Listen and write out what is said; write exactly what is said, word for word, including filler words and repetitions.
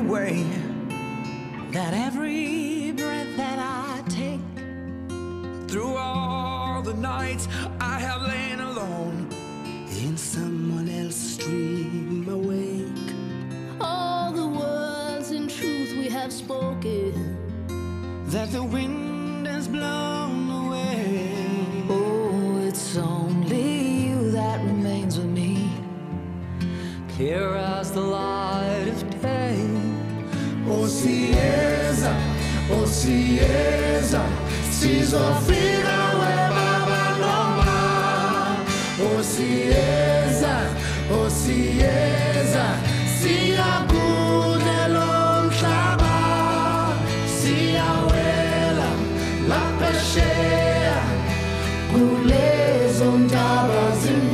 way that every breath that I take, through all the nights I have lain alone in someone else's dream awake, all the words and truth we have spoken, that the wind has blown away. Oh, it's only you that remains with me, clear as the light of day. Osiyeza, Osiyeza, sizofika webaba noma. Osiyeza, Osiyeza, siyakudela umhlaba, siyawela lapha phesheya kulezo ntaba zimnyama.